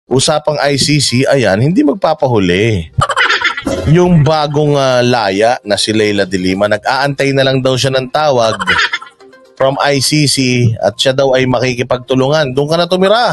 usapang ICC, ayan, hindi magpapahuli. Yung bagong laya na si Leila de Lima, nag-aantay na lang daw siya ng tawag from ICC at siya daw ay makikipagtulungan. Doon ka na tumira.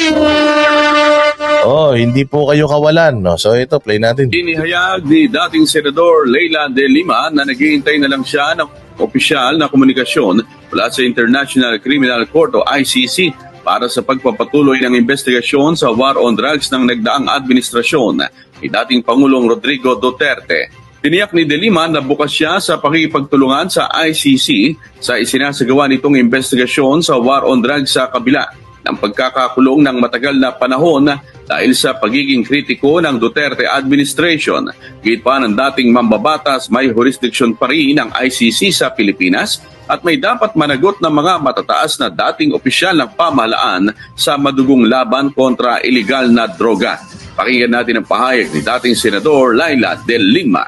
Hindi po kayo kawalan. No? So ito, play natin. Inihayag ni dating Senador Leila de Lima na naghihintay na lang siya ng opisyal na komunikasyon mula sa International Criminal Court o ICC para sa pagpapatuloy ng investigasyon sa war on drugs ng nagdaang administrasyon ni dating Pangulong Rodrigo Duterte. Tiniyak ni De Lima na bukas siya sa pakikipagtulungan sa ICC sa isinasagawa nitong investigasyon sa war on drugs sa kabila ng pagkakakulong ng matagal na panahon dahil sa pagiging kritiko ng Duterte administration. Gayit pa ng dating mambabatas, may jurisdiction pa rin ang ICC sa Pilipinas at may dapat managot ng mga matataas na dating opisyal ng pamahalaan sa madugong laban kontra iligal na droga. Pakinggan natin ang pahayag ni dating Senador Leila de Lima.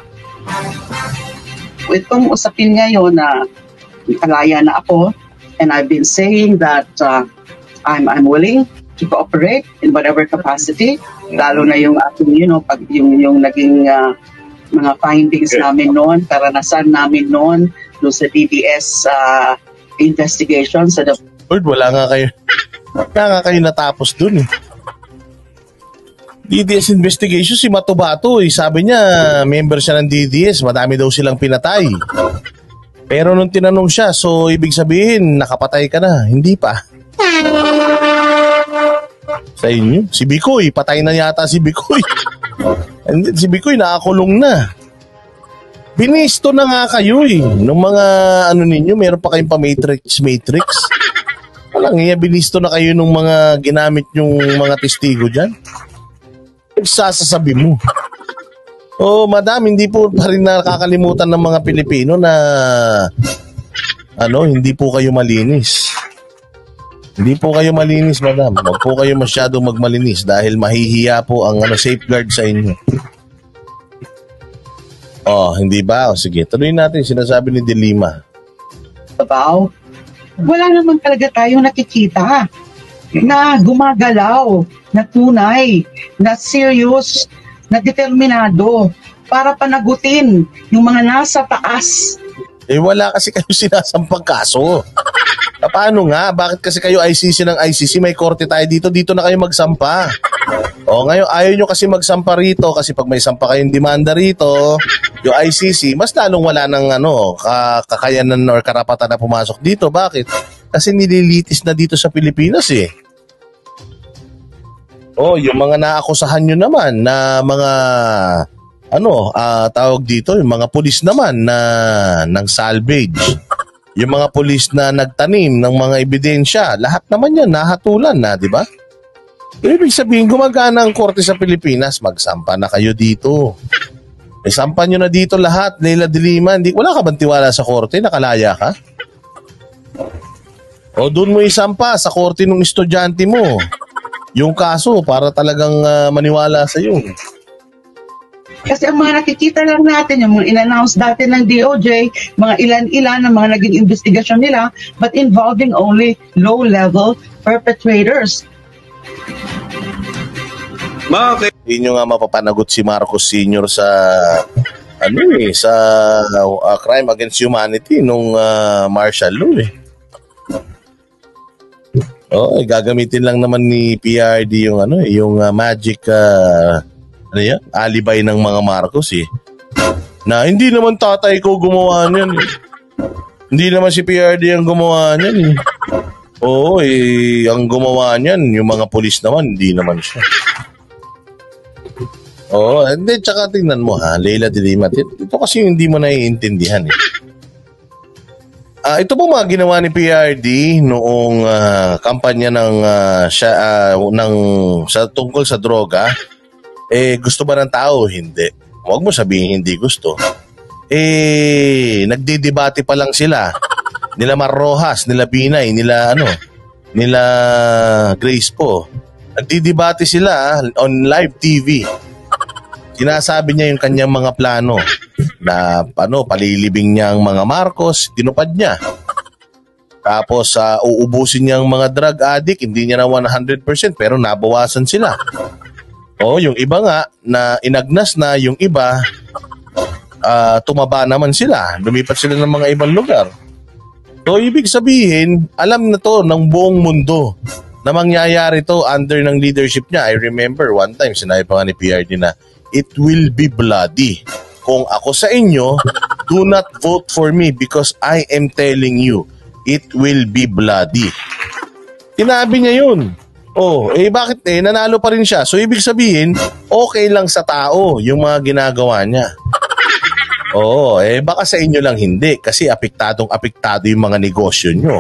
Itong usapin ngayon na kalaya na ako, and I've been saying that I'm willing to cooperate in whatever capacity, lalo na yung ating pag yung naging mga findings namin noon, karanasan namin noon do sa DDS investigation sa Lord, wala nga kayo natapos dun eh. DDS investigation, si Matubato sabi niya member siya ng DDS, madami daw silang pinatay. Pero nung tinanong siya, so ibig sabihin nakapatay ka na? Hindi pa. Sa inyo, si Bicoy, patay na yata si Bicoy. And then, si Bicoy nakakulong na. Binisto na nga kayo nung mga ninyo, meron pa kayong pa-matrix. Walang binisto na kayo nung mga ginamit yung mga testigo dyan. Sasasabi mo. Madam, hindi po pa rin nakakalimutan ng mga Pilipino na hindi po kayo malinis. Hindi po kayo malinis, madam. Huwag po kayo masyadong magmalinis dahil mahihiya po ang safeguard sa inyo. Hindi ba? Sige, tuloy natin sinasabi ni De Lima. Wala naman talaga tayong nakikita na gumagalaw, na tunay, na serious, na determinado para panagutin yung mga nasa taas. Wala kasi kayo sinasampang kaso. Paano nga? Bakit kasi kayo ICC ng ICC? May korte tayo dito. Dito na kayo magsampa. Ngayon ayaw nyo kasi magsampa rito kasi pag may sampa kayong demanda rito, yung ICC, mas lalong wala ng kakayanan or karapatan na pumasok dito. Bakit? Kasi nililitis na dito sa Pilipinas yung mga naakusahan nyo naman na mga tawag dito, yung mga pulis naman na ng salvage. Yung mga pulis na nagtanim ng mga ebidensya, lahat naman yan nahatulan na, di ba? Ibig sabihin, gumagana ang korte sa Pilipinas, magsampa na kayo dito. May sampa nyo na dito lahat, Leila de Lima. Wala ka bang tiwala sa korte? Nakalaya ka? Doon mo isampa sa korte ng estudyante mo yung kaso para talagang maniwala sa iyo. Kasi ang mga nakikita lang natin, yung mga in-announce dati ng DOJ, mga ilan-ilan ng mga naging investigasyon nila, but involving only low-level perpetrators. Hindi nyo nga mapapanagot si Marcos Sr. sa sa crime against humanity nung martial law gagamitin lang naman ni PRD yung magic alibay ng mga Marcos na hindi naman tatay ko gumawa niyan Hindi naman si PRD ang gumawa niyan ang gumawa niyan yung mga pulis naman, hindi naman siya. Hindi, tsaka tingnan mo Leila de Lima, ito kasi hindi mo naiintindihan ito po mga ginawa ni PRD noong kampanya tungkol sa droga. Gusto ba ng tao? Hindi. Huwag mo sabihin hindi gusto. Nagdidebate pa lang sila. Nila Mar Rojas, nila Binay, nila Grace po. Nagdidebate sila on live TV. Sinasabi niya yung kanyang mga plano na palilibing niya ang mga Marcos, tinupad niya. Tapos uubusin niyang mga drug addict, hindi niya na 100% pero nabawasan sila. O yung iba nga na inagnas na, yung iba tumaba naman sila. Lumipat sila ng mga ibang lugar. So ibig sabihin, alam na to ng buong mundo na mangyayari to under ng leadership niya. I remember one time, sinabi pa nga ni PRD na, it will be bloody. Kung ako sa inyo, do not vote for me because I am telling you, it will be bloody. Tinabi niya yun. Bakit nanalo pa rin siya? So ibig sabihin, okay lang sa tao yung mga ginagawa niya. Baka sa inyo lang hindi kasi apektado yung mga negosyo nyo.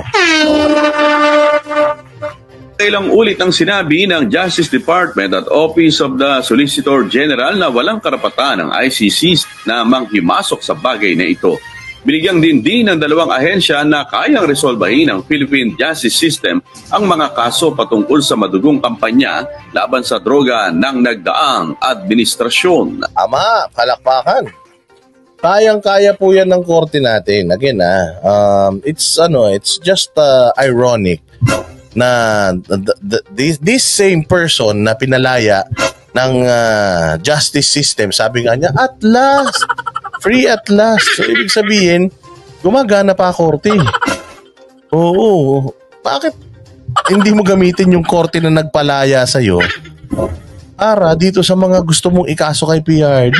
Ilang ulit ang sinabi ng Justice Department at Office of the Solicitor General na walang karapatan ng ICC na manghimasok sa bagay na ito. Binigyang din ng dalawang ahensya na kayang resolbahin ng Philippine Justice System ang mga kaso patungkol sa madugong kampanya laban sa droga ng nagdaang administrasyon. Ama, palakpakan. Kayang-kaya po yan ng korte natin. Again, it's just ironic na this same person na pinalaya ng justice system, sabi nga niya, at last, free at last. So, ibig sabihin, gumagana pa korte. Oo. Bakit hindi mo gamitin yung korte na nagpalaya sa'yo para dito sa mga gusto mong ikaso kay PRD?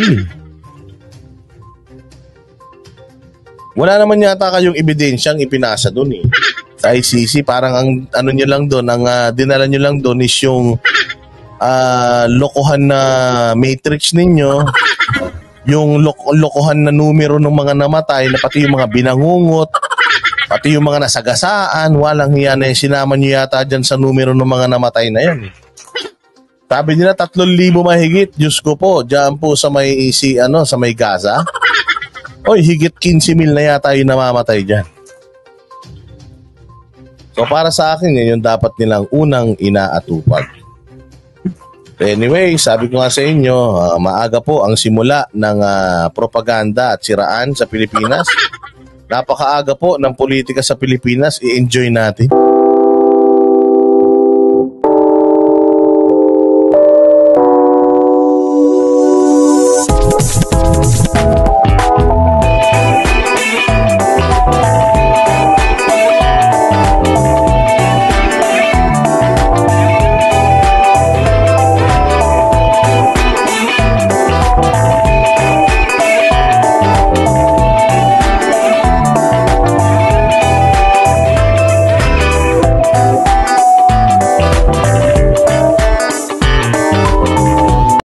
Wala naman yata kayong ebidensyang ipinasa doon sa ICC. Parang ang ano nyo lang doon, ang dinala nyo lang doon is yung lokohan na matrix ninyo, yung lokohan na numero ng mga namatay, na pati yung mga binangungot, pati yung mga nasagasaan. Walang hiya na sinama nyo yata dyan sa numero ng mga namatay na yan. Sabi nila 3,000 mahigit. Diyos ko po, dyan po sa may sa may Gaza. Higit 15,000 na yata yung namamatay dyan. So para sa akin, yun yung dapat nilang unang inaatupag. Anyway, sabi ko nga sa inyo, maaga po ang simula ng propaganda at siraan sa Pilipinas. Napakaaga po ng politika sa Pilipinas, i-enjoy natin.